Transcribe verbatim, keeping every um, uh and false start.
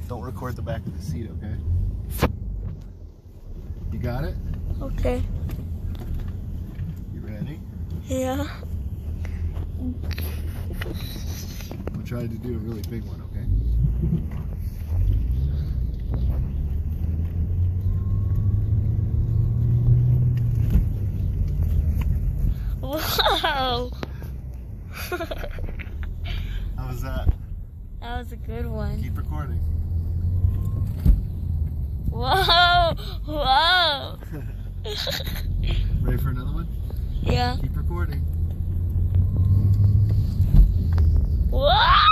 Don't record the back of the seat, okay? You got it? Okay. You ready? Yeah. We'll try to do a really big one, okay? Whoa! How was that? That was a good one. Keep recording. Whoa! Whoa! Ready for another one? Yeah. Keep recording. Whoa!